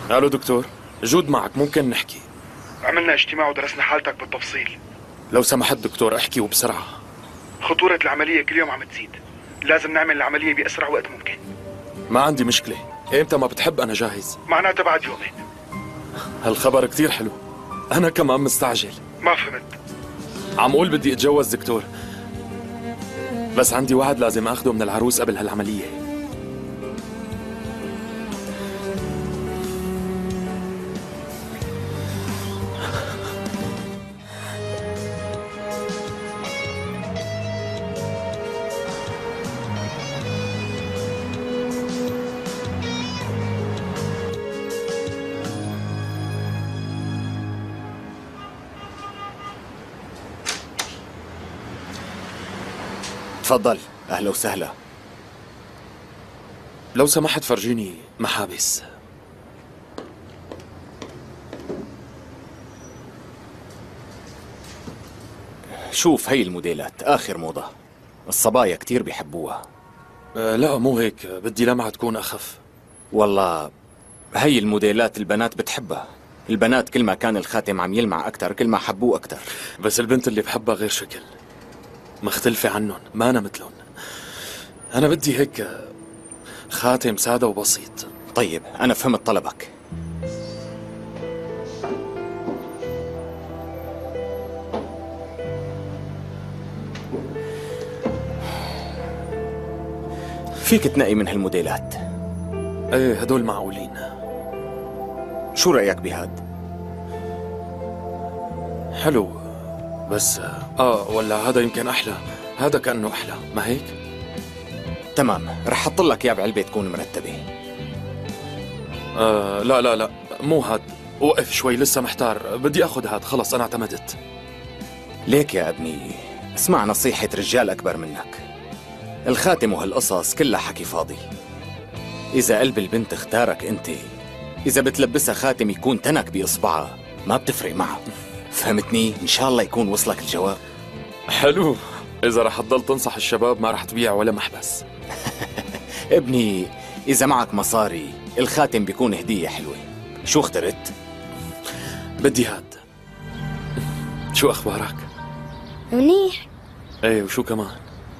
الو دكتور، جود معك، ممكن نحكي؟ عملنا اجتماع ودرسنا حالتك بالتفصيل. لو سمحت دكتور احكي وبسرعة. خطورة العملية كل يوم عم تزيد، لازم نعمل العملية بأسرع وقت ممكن. ما عندي مشكلة، امتى ما بتحب انا جاهز. معناتها بعد يومين. هالخبر كتير حلو، انا كمان مستعجل. ما فهمت. عم قول بدي اتجوز دكتور، بس عندي وعد لازم اخده من العروس قبل هالعملية. تفضل، أهلا وسهلا. لو سمحت فرجيني محابس. شوف هي الموديلات آخر موضة، الصبايا كتير بيحبوها. لا مو هيك، بدي لمعة تكون أخف. والله هي الموديلات البنات بتحبها. البنات كل ما كان الخاتم عم يلمع أكتر كل ما حبوه أكتر. بس البنت اللي بحبها غير شكل، مختلفة عنهم، ما أنا مثلهم. أنا بدي هيك خاتم سادة وبسيط. طيب أنا فهمت طلبك. فيك تنقي من هالموديلات. ايه هدول معقولين. شو رأيك بهاد؟ حلو، بس ولا هذا يمكن أحلى. هذا كأنه أحلى، ما هيك؟ تمام، رح حط لك اياه بعلبة تكون مرتبة. لا لا لا، مو هاد. وقف شوي، لسه محتار. بدي أخذ هاد، خلص أنا اعتمدت. ليك يا ابني، اسمع نصيحة رجال أكبر منك. الخاتم وهالقصص كلها حكي فاضي. إذا قلب البنت اختارك أنت، إذا بتلبسها خاتم يكون تنك بإصبعها ما بتفرق معها. فهمتني؟ إن شاء الله يكون وصلك الجواب. حلو، إذا رح تضل تنصح الشباب ما رح تبيع ولا محبس. ابني إذا معك مصاري الخاتم بيكون هدية حلوة. شو اخترت؟ بدي هاد. شو أخبارك؟ منيح. ايه وشو كمان؟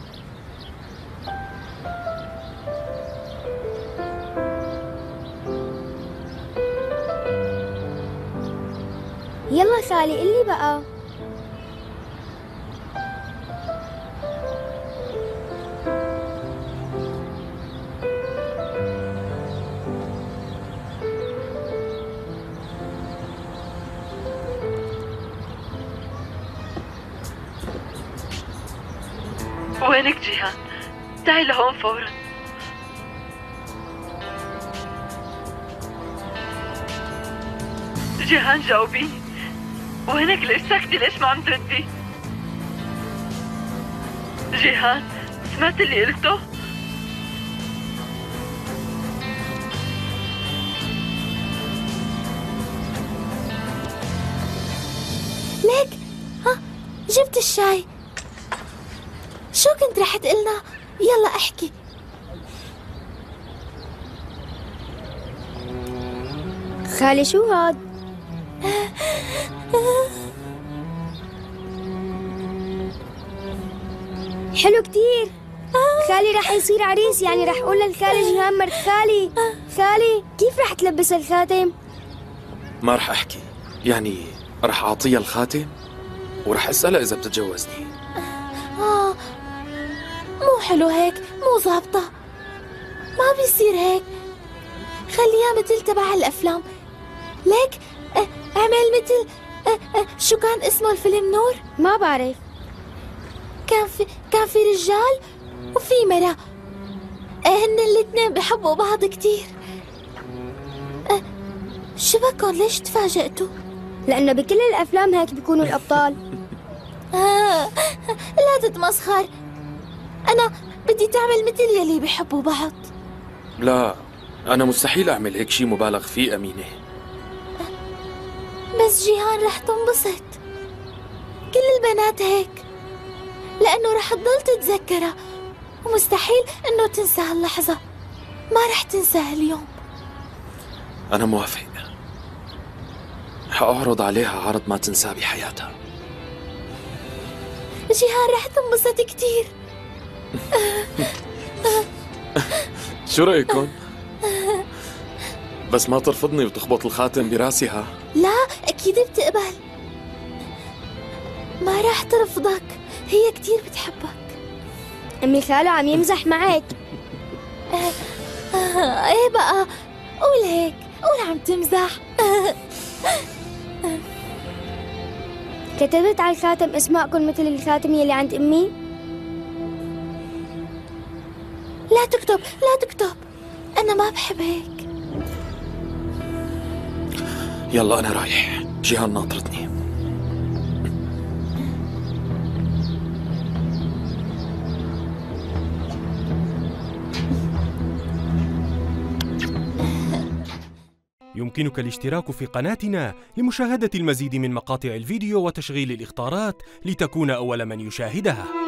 يلا خالي قلي بقى. وينك جيهان؟ تعي لهون فورا. جيهان جاوبيني، وينك؟ ليش ساكتة؟ ليش ما عم تردي؟ جيهان سمعت اللي قلته؟ ليك جبت الشاي. شو كنت رح تقلنا؟ يلا احكي. خالي شو هاد؟ حلو كتير. خالي رح يصير عريس، يعني رح اقول للخالي جيهان مرت خالي. خالي كيف رح تلبس الخاتم؟ ما رح أحكي، يعني رح أعطيها الخاتم ورح أسألها إذا بتتجوزني. مو حلو هيك، مو ظابطة. ما بيصير هيك، خليها مثل تبع الأفلام. ليك اعمل مثل شو كان اسمه الفيلم نور؟ ما بعرف. كان في رجال وفي مرأة، هن الاثنين بحبوا بعض كتير. شو بكون؟ ليش تفاجأتوا؟ لأنه بكل الأفلام هيك بيكونوا الأبطال. لا تتمسخر، أنا بدي تعمل مثل يلي بيحبوا بعض. لا، أنا مستحيل أعمل هيك شي مبالغ فيه أمينة. بس جيهان رح تنبسط، كل البنات هيك، لأنه رح تضل تتذكرها ومستحيل إنه تنسى هاللحظة. ما رح تنسى هاليوم. أنا موافق. حأعرض عليها عرض ما تنساه بحياتها. جيهان رح تنبسط كتير. شو رأيكم؟ بس ما ترفضني وتخبط الخاتم براسي ها؟ لا أكيد بتقبل، ما راح ترفضك، هي كتير بتحبك. أمي خالو عم يمزح معك. ايه بقى، قول هيك، قول عم تمزح. كتبت على الخاتم اسماءكم مثل الخاتم يلي عند أمي؟ لا تكتب، لا تكتب، أنا ما بحب هيك. يلا أنا رايح، جيهان ناطرتني. يمكنك الاشتراك في قناتنا لمشاهدة المزيد من مقاطع الفيديو وتشغيل الإخطارات لتكون أول من يشاهدها.